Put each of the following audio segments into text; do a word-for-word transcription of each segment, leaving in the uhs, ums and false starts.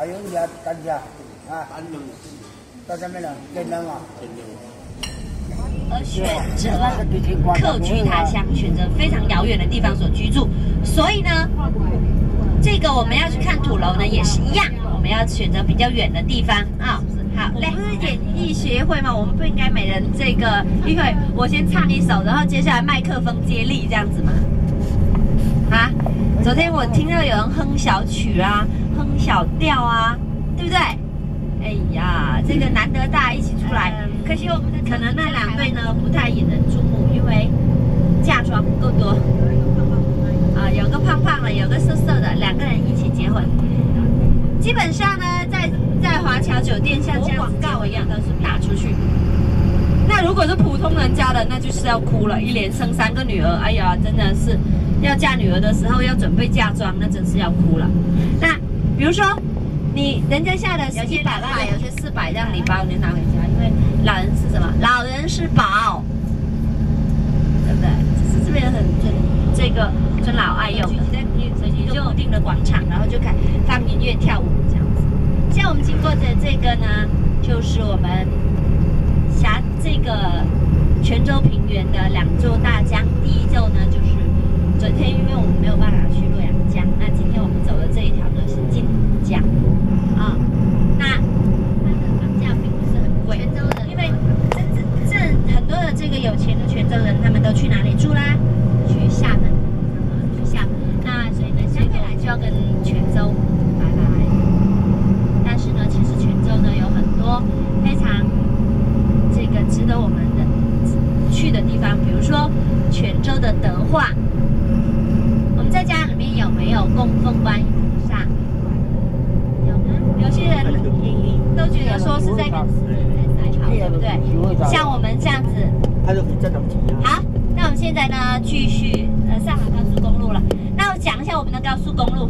还有一个干虾啊，干冷，到上面了，天冷啊，天冷。 而选择客居他乡，选择非常遥远的地方所居住，所以呢，这个我们要去看土楼呢，也是一样，我们要选择比较远的地方啊。好，来，不是演艺协会吗？我们不应该每人这个，因为我先唱一首，然后接下来麦克风接力这样子吗？啊，昨天我听到有人哼小曲啊，哼小调啊，对不对？哎呀，这个难得大家一起出来，可惜我们的可能那两对呢不太引人注目，因为嫁妆不够多。啊，有个胖胖的，有个瘦瘦的，两个人一起结婚。基本上呢，在在华侨酒店像这样广告一样都是打出去。那如果是普通人家的，那就是要哭了，一连生三个女儿，哎呀，真的是要嫁女儿的时候要准备嫁妆，那真是要哭了。那比如说。你人家下的有些两百，有些四百这样礼包，你拿回家，因为老人是什么？老人是宝，对不对？只是这边很尊这个尊老爱幼的，所以你就固定的广场，然后就开放音乐跳舞这样子。现在我们经过的这个呢，就是我们辖这个泉州平原的两座大江。第一座呢，就是昨天因为我们没有办法去洛阳江，那今天我们走的这一条呢是晋江。啊，那它的房价并不是很贵，泉州人，因为这这这很多的这个有钱的泉州人，他们都去哪里住啦？去厦门，去厦门。那所以呢，相对来就要跟泉州拜拜。但是呢，其实泉州呢有很多非常这个值得我们的去的地方，比如说泉州的德化。我们在家里面有没有供奉观音菩萨？有些人都觉得说是在跟死人在赛跑，对不对？像我们这样子，好，那我们现在呢继续呃上海高速公路了。那我讲一下我们的高速公路。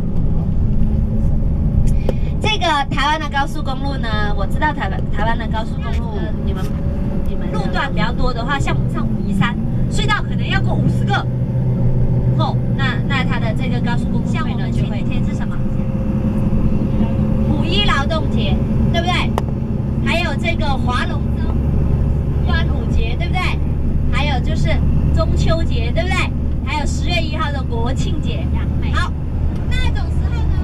这个台湾的高速公路呢，我知道台湾台湾的高速公路，你们你们路段比较多的话，像我们上武夷山隧道可能要过五十个，哦，那那它的这个高速公路，像我们前几天是什么？五一劳动节，对不对？还有这个划龙舟、端午节，对不对？还有就是中秋节，对不对？还有十月一号的国庆节。好，那种时候呢，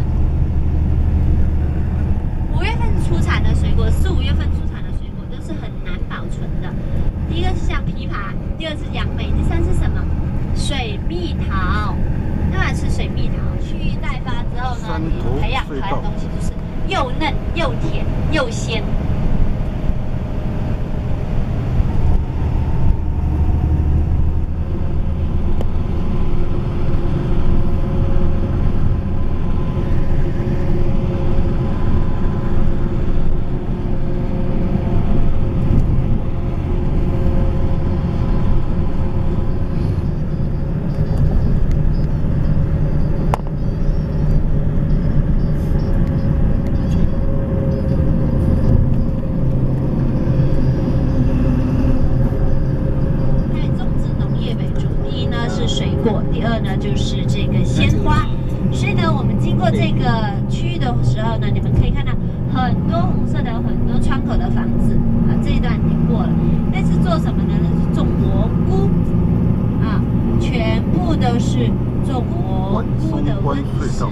五月份出产的水果，四五月份出产的水果都是很难保存的。第一个是像枇杷，第二是杨梅，第三是什么？水蜜桃。当然是水蜜桃，蓄意待发之后呢，你培养出来的东西就是又嫩又甜又鲜。就是这个鲜花，所以呢，我们经过这个区域的时候呢，你们可以看到很多红色的、很多窗口的房子啊。这一段经过了，那是做什么呢？那是种蘑菇啊，全部都是种蘑菇的温室。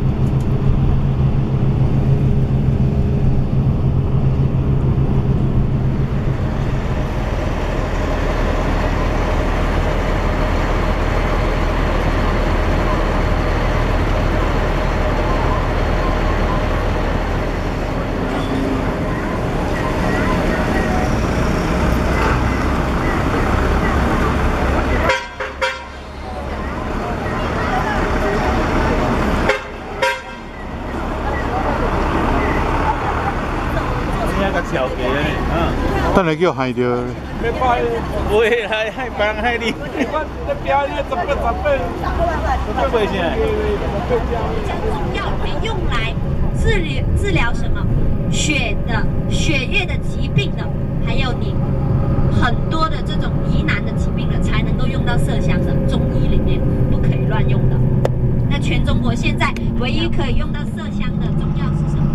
等下叫害着。 没拍，不会害害别人害你。我这标你怎么怎么怎么回事？ 中药里面用来治疗治疗什么血的血液的疾病的，还有你很多的这种疑难的疾病的，才能够用到麝香的。中医里面不可以乱用的。那全中国现在唯一可以用到麝香的中药是什么？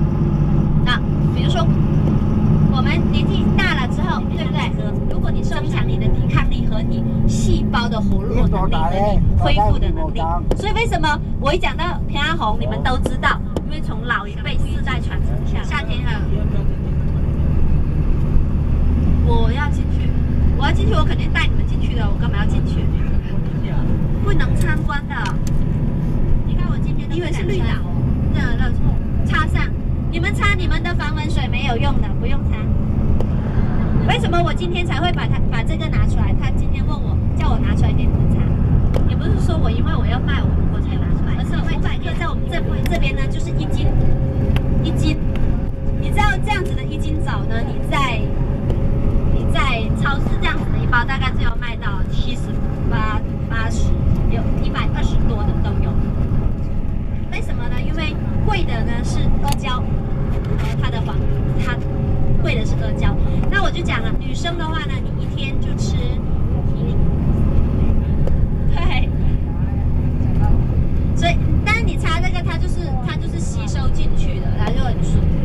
说，我们年纪大了之后，对不对？如果你增强你的抵抗力和你细胞的活络能力和你恢复的能力，所以为什么我一讲到平安红，你们都知道，因为从老一辈世代传承下，夏天啊，我要进去，我要进去，我肯定带你们进去的，我干嘛要进去？不能参观的。你看我今天因为是绿岛，热热插上，你们擦你们的防蚊水没有用的，不用擦。为什么我今天才会把它把这个拿出来？他今天问我，叫我拿出来给你们擦，也不是说我因为我要卖我我才拿出来，而是五百克在我们这这边呢，就是一斤一斤。你知道这样子的一斤枣呢，你在你在超市这样子的一包，大概就要卖到七十八、八十，有一百二十多的都有。为什么呢？因为贵的呢是阿胶，呃，它的黄它。贵的是阿胶，那我就讲了，女生的话呢，你一天就吃，对，所以，但是你擦这个，它就是它就是吸收进去的，它就很舒服。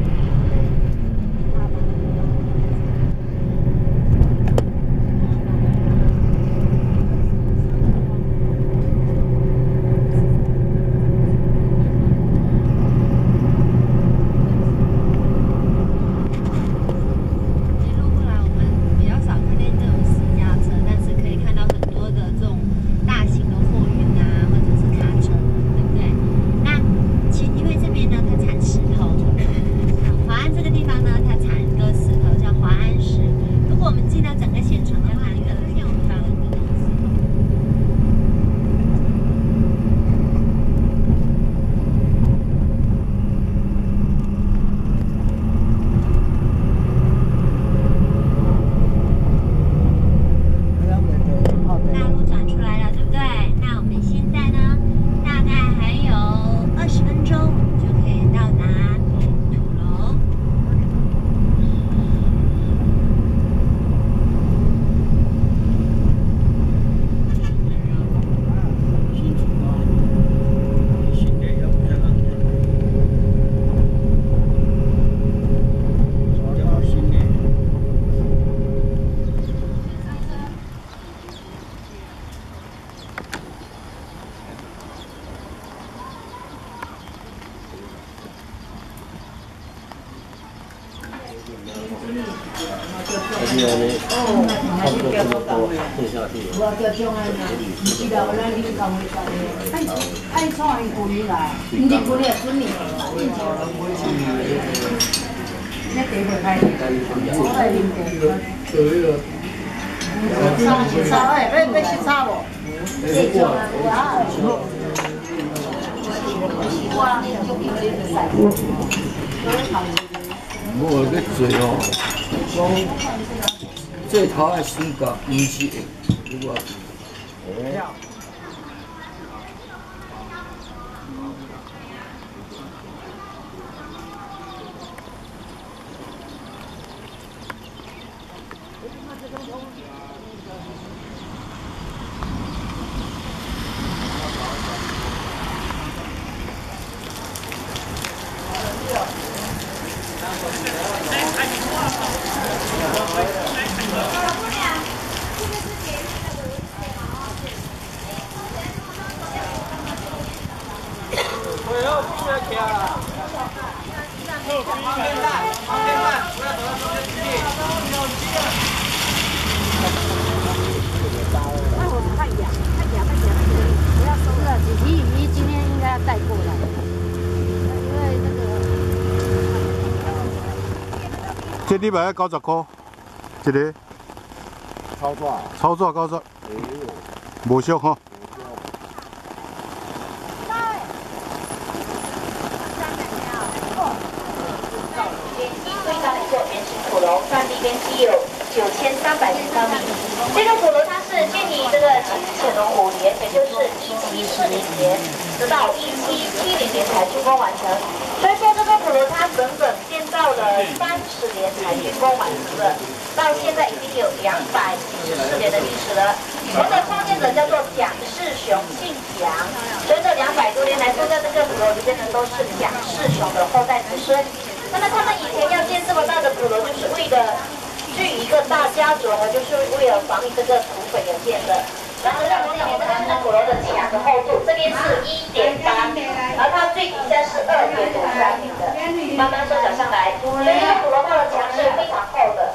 我叫种安啦，是啦，有咱你讲的讲的，爱爱创伊滚来，你滚也滚你。那地会开，我来啉茶。对了。炒炒诶，要要食炒无？这种啊，我。 我个嘴哦，讲这头的性格不是会，如果哦。 这礼拜九十块，一个。 炒纸。 炒纸九十。无俗吼。 土楼占地面积有九千三百平方米。这个土楼它是建于这个乾隆五年，也就是一七四零年，直到一七七零年才竣工完成。所以说这个土楼它整整建造了三十年才竣工完成的，到现在已经有两百七十四年的历史了。我的创建者叫做蒋世雄，姓蒋。随着两百多年来住在这个土楼里面的都是蒋世雄的后代子孙。 那么他们以前要建这么大的鼓楼，就是为了据一个大家族呢，就是为了防御这个土匪而建的。然后让我们看这个鼓楼的墙的厚度，这边是一点八，而它最底下是二点五三米的，慢慢缩小上来。所以这个鼓楼它的墙是非常厚的。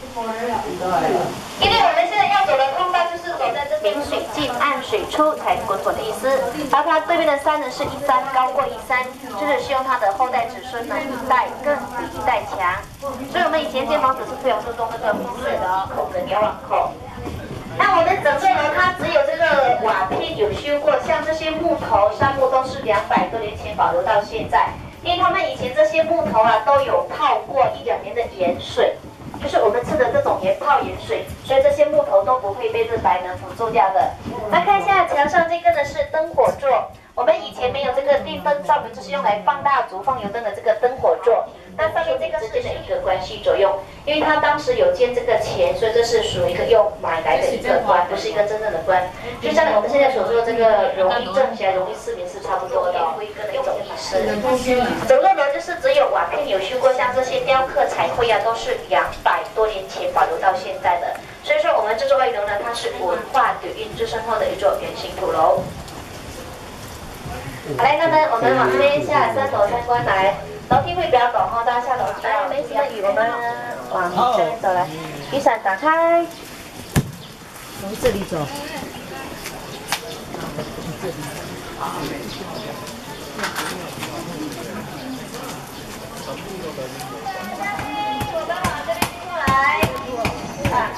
因为我们现在要走的通道就是走在这边水进暗水出才滚滚的意思，而它对面的山呢是一山高过一山，就是希望它的后代子孙呢一代更比一代强。所以我们以前建房子是非常注重这个风水的哦，孔的瞭望口。那我们整个呢，它只有这个瓦片有修过，像这些木头、杉木都是两百多年前保留到现在，因为他们以前这些木头啊都有泡过一两年的盐水。就是我们吃的这种盐泡盐水，所以这些木头都不会被日白能腐蛀掉的。那看一下墙上这个呢是灯火座，我们以前没有这个电灯照明，就是用来放蜡烛、放油灯的这个灯火座。那上面这个是的一个关系作用，因为他当时有建这个钱，所以这是属于一个用买来的一个官，不是一个真正的官。就像我们现在所说的这个容易挣钱、容易失眠是差不多的、哦，一个的一种意思。整个呢就是只有瓦片有修过，像这些雕刻彩绘啊，都是两百多年前保留到现在的。所以说我们这座卫楼呢，它是文化底蕴滋生后的一座圆形土楼。好嘞，那么我们往这边下三楼参观来。楼梯会比较陡哈，大家下楼。来，没什么雨，我们往这边走来。雨伞打开， 从这里走。 我们往这边过来。啊。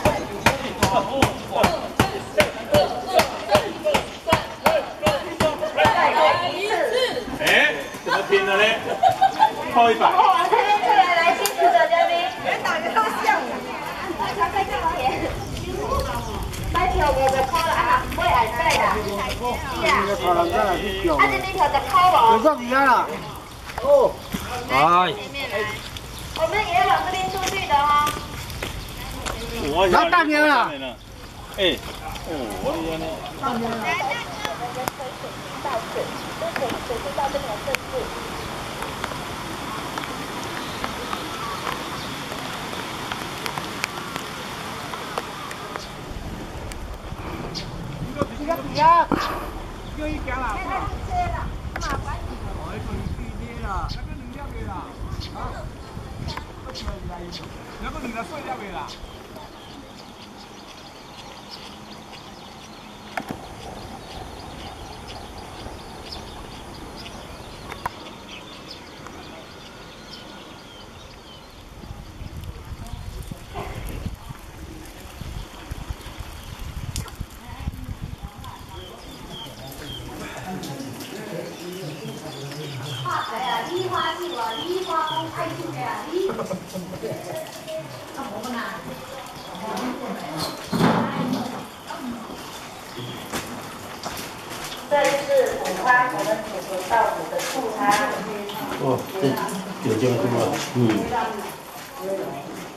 哎，怎么拼的呢？扣一百。 往这边过来，来辛苦的嘉宾。 人打个照相。 他在这边。买票五十块啦，买眼镜啦。是啊。啊，这边票十块哦。 有上底下了。哦。 哎。 我们也往这边出去的哦。 我拿大年了。 哎，哦，我的天呐。 到水，这水水是到这边的正处。 比较比较。 又一家啦。那个女的睡觉没啦？ 这就是午餐，我们祖祖到祖的素餐。 哦，这有这么多，嗯。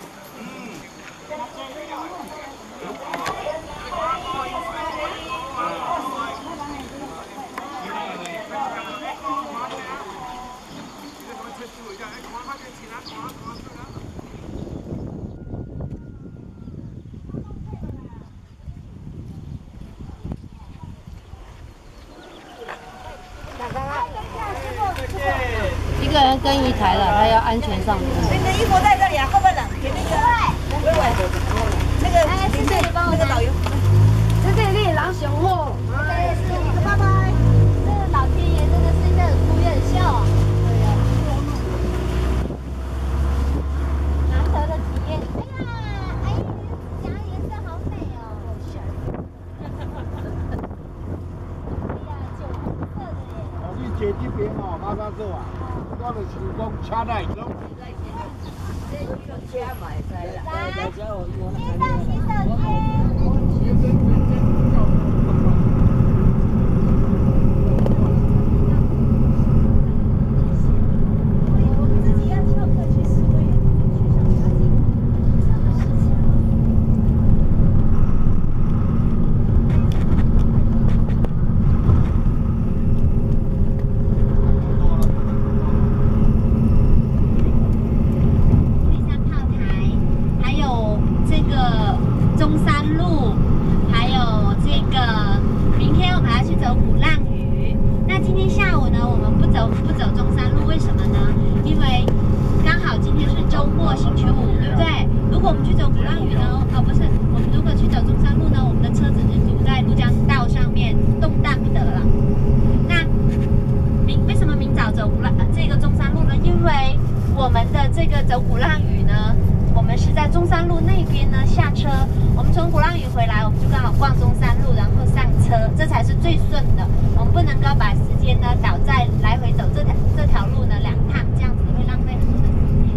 一个人更衣台了，他要安全上路。 你的衣服在这里啊，会不会冷？给那个，喂喂，那个，哎，是这里帮我那个导游。 这这里狼熊货。 对，是拜拜。 这个老天爷真的是一个很哭也很笑啊。对呀。难得的体验。哎呀，哎，你的颜色好美哦。哈哈哈哈哈。哎呀，酒红色的耶。 我去接这边哦，马上走啊。我就是讲车内拢。 走鼓浪屿呢，我们是在中山路那边呢下车。我们从鼓浪屿回来，我们就刚好逛中山路，然后上车，这才是最顺的。我们不能够把时间呢倒在来回走这条这条路呢两趟，这样子会浪费很多的时间。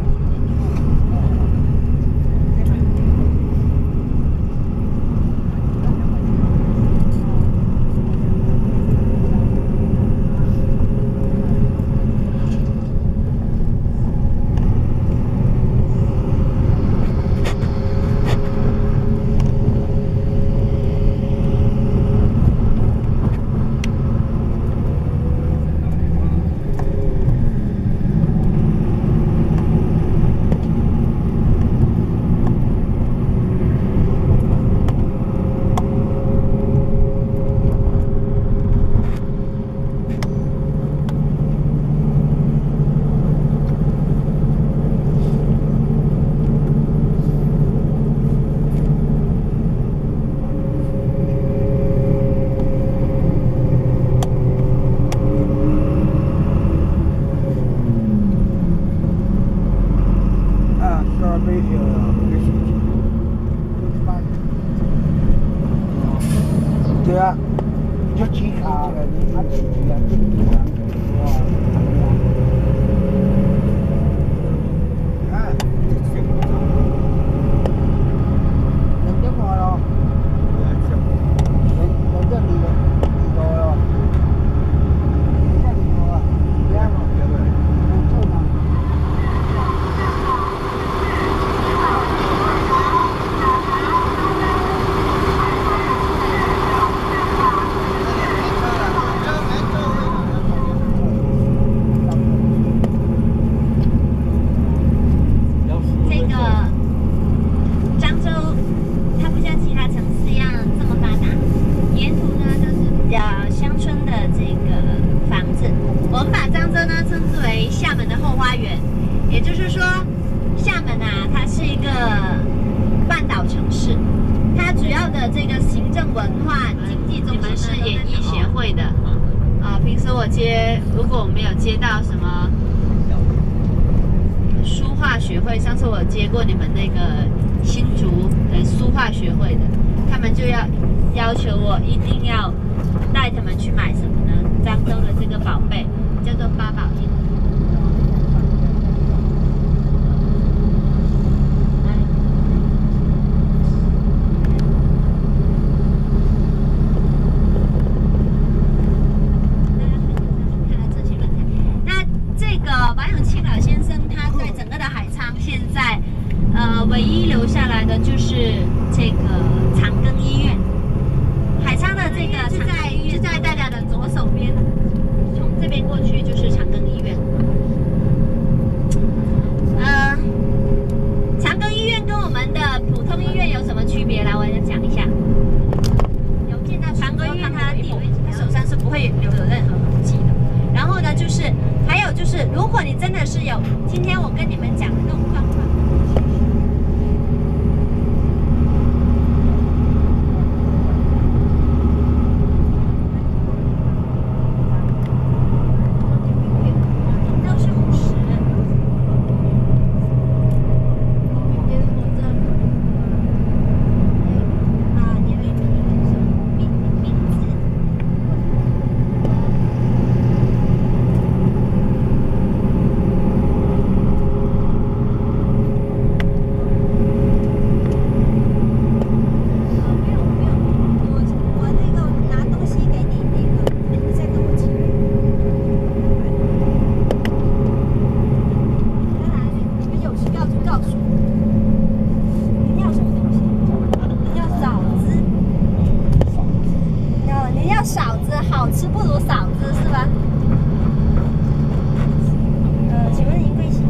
对啊，就几卡，他几卡，这个哇！你看，能点我咯？能能这里里头咯？这里头啊，这样嘛，能做吗？ 也就是说，厦门啊，它是一个半岛城市，它主要的这个行政文化经济中心是演艺协会的啊。平时我接，如果我没有接到什么书画学会，上次我接过你们那个新竹的书画学会的，他们就要要求我一定要带他们去买什么呢？漳州的这个宝贝叫做八宝印。呃，唯一留下来的就是这个长庚医院。海昌的这个是在是在大家的左手边，从这边过去就是长庚医院。呃，长庚医院跟我们的普通医院有什么区别？来，我来讲一下。有见到长庚医院，它的地位，它手上是不会留有任何痕迹的。然后呢，就是还有就是，如果你真的是有今天我跟你们讲的那种状况。嫂子好吃不如嫂子是吧？呃，请问您贵姓？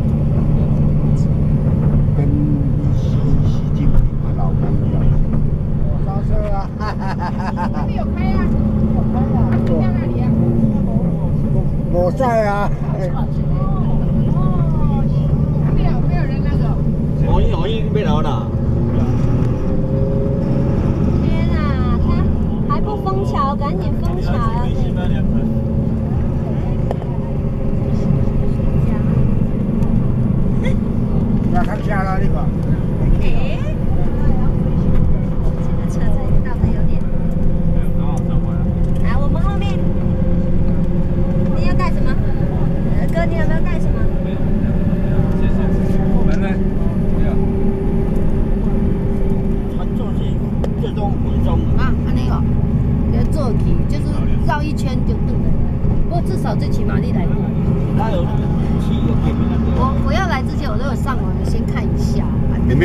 跟习习近平的老公一样。我上车啊！哈哈哈哈哈！那边有开啊？有开啊！你在哪里啊？我我在啊。哦，没有没有人那个。我已我已经被捞了。 不封桥，赶紧封桥啊！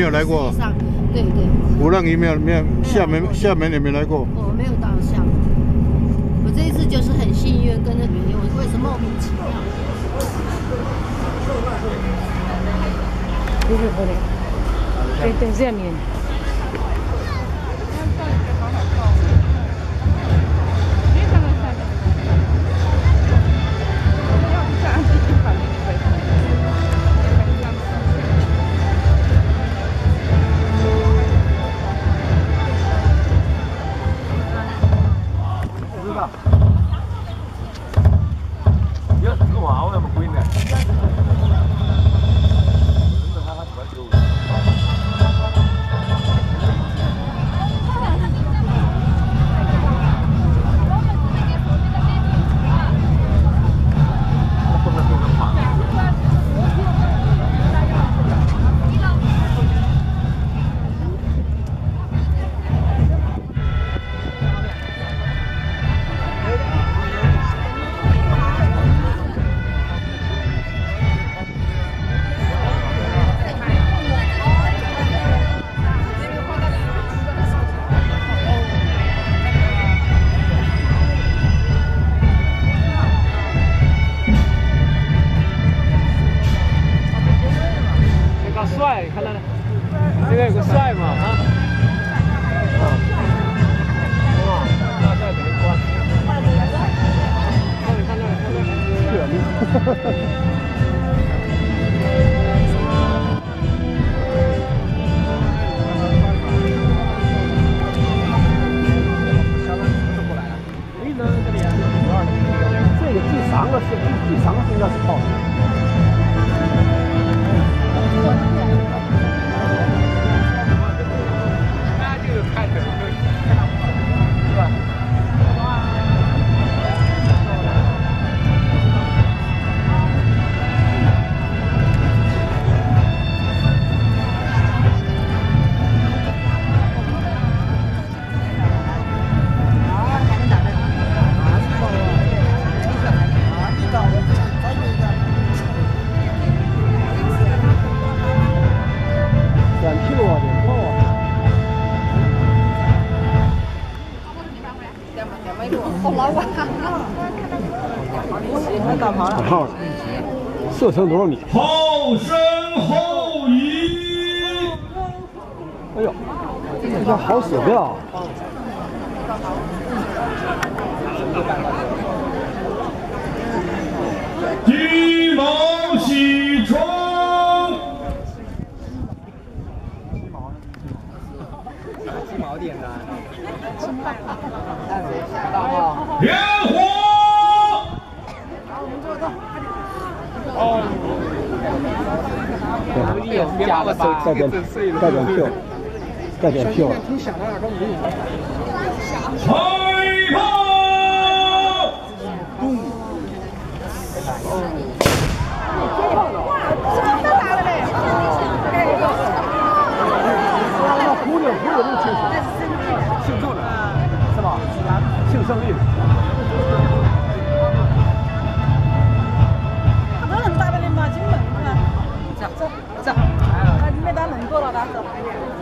有来过。 上，对对。 鼓浪屿没有没有，厦门厦门也没来过。 我没有到厦门，我这一次就是很幸运，跟着别人，我为什么莫名其妙？对对对，对对下面。 帅，看到了，这个有个帅嘛啊！哇，大帅怎么关？看到看到看到，是啊，这个第三个是第第三个是应该是报的。 号射程多少米？ 后生后移。 哎呦，这叫好舍掉。 鸡毛洗床。 鸡毛点燃。 点火。 哦，对，加了带点带点票，带点票。挺响的，跟没有。 开炮！ 哇，这么大了嘞！ 那蝴蝶蝴蝶能庆祝，庆祝的，是吧？庆胜利。 走，没打能过了，打走。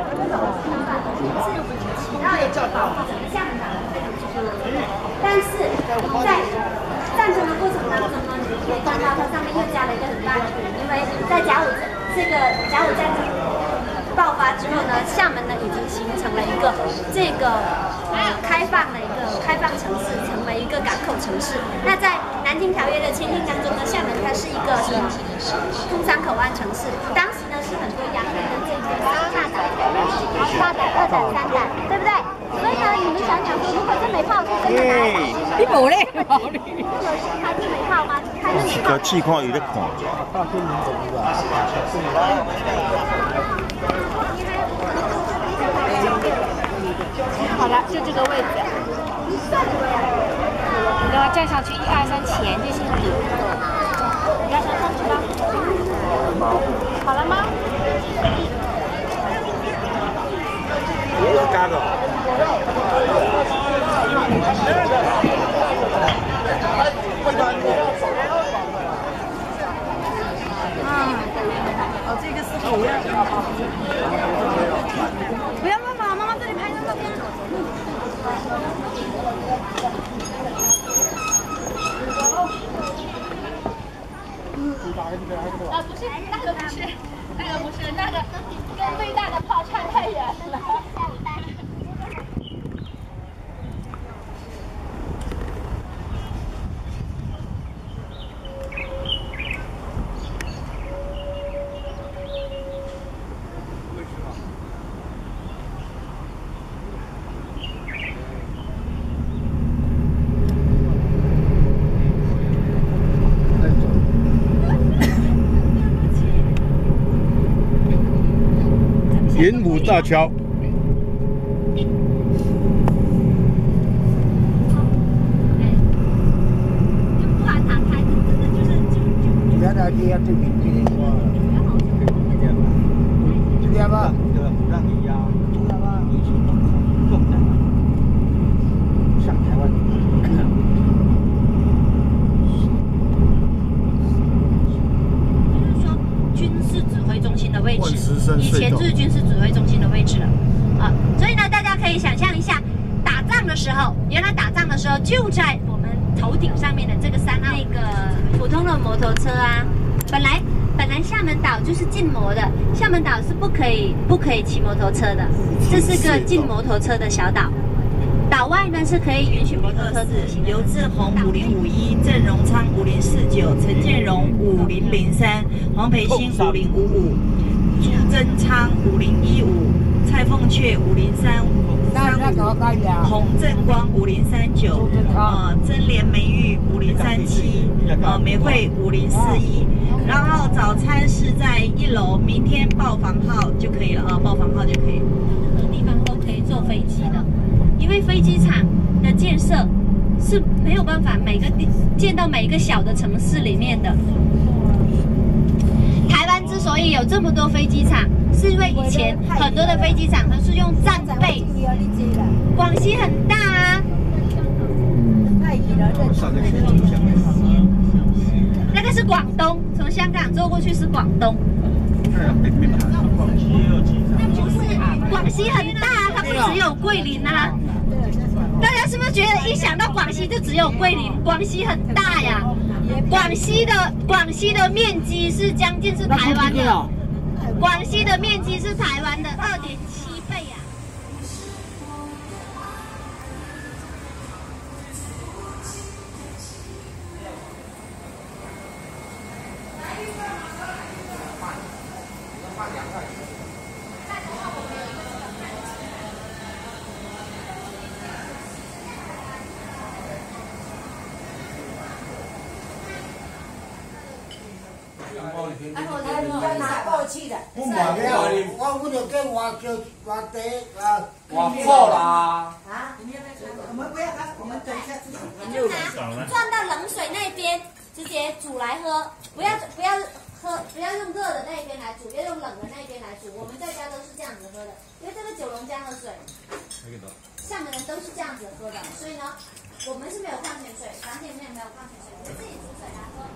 然后也就保护整个厦门岛的非常舒服。但是在战争的过程当中呢，你可以看到它上面又加了一个很大的点，因为在甲午这个甲午战争爆发之后呢，厦门呢已经形成了一个这个呃开放的一个开放城市，成为一个港口城市。那在南京条约的签订当中呢，厦门它是一个什么通商口岸城市，当时呢是很多洋人的这个大胆、大胆、二胆、三胆，对不对？所以呢，你们想想说，如果这枚炮是真的来， 你冇咧， 它是枚炮吗？它是枚炮。 个气况有点恐。 好了，就这个位置。你等会站上去，一二三，前就行了。你要上上去吧。好了吗？ 干的。 啊，哦，这个是。 不要妈妈，妈妈这里拍张照片。啊，不是，那个不是，那个不是，那个跟最大的炮差太远了。 云武大桥。 原来你要对面这个说，这边吧，这个不让你压，这边吧，你去动的，上台湾。 就是说，军事指挥中心的位置，以前就是军事指挥中心的位置了，啊，所以呢，大家可以想象一下，打仗的时候，原来打仗的时候就在我们头顶上面的这个山那个普通的摩托车啊，本来本来厦门岛就是禁摩的，厦门岛是不可以不可以骑摩托车的，这是个禁摩托车的小岛。岛外呢是可以允许摩托车直行。 刘志宏五零五一，郑荣昌五零四九，陈建荣五零零三，黄培兴五零五五，朱增昌五零一五，蔡凤雀五零三五。洪正光五零三九，呃，真莲梅玉五零三七，呃，梅惠五零四一，然后早餐是在一楼，明天报房号就可以了啊，报房号就可以。 任何地方都可以坐飞机的，因为飞机场的建设是没有办法每个地建到每一个小的城市里面的。台湾之所以有这么多飞机场，是因为以前很多的飞机场它是用战备。广西很大啊，那个是广东，从香港坐过去是广东。不是，广西很大啊，它不只有桂林啊。大家是不是觉得一想到广西就只有桂林？广西很大呀，广西的广西的面积是将近是台湾的，广西的面积是台湾的二点七倍啊。 不买了，我我就跟我就我得啊， 我错啦。 啊， 我们不要，我们等一下。 你就拿转到冷水那边，直接煮来喝，不要不要喝，不要用热的那一边来煮，要用冷的那一边来煮。我们在家都是这样子喝的，因为这个九龙江的水，厦门人都是这样子喝的，所以呢，我们是没有矿泉水，房间里面没有矿泉水，我们自己煮水来喝。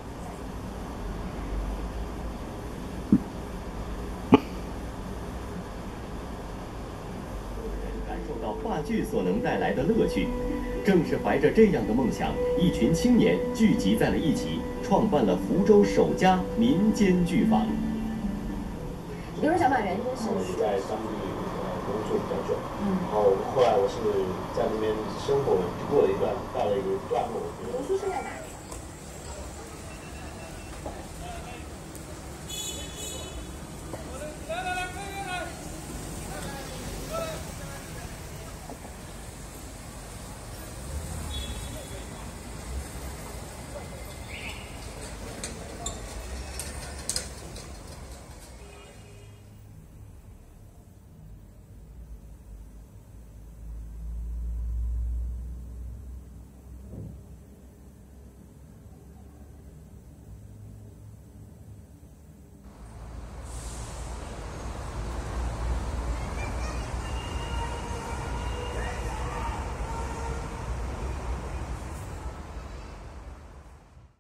感受到话剧所能带来的乐趣，正是怀着这样的梦想，一群青年聚集在了一起，创办了福州首家民间剧坊。 比如小马原先是在当地呃工作比较久，嗯，然后后来我是在那边生活过了一段，到了一个段落。 读书是在哪里？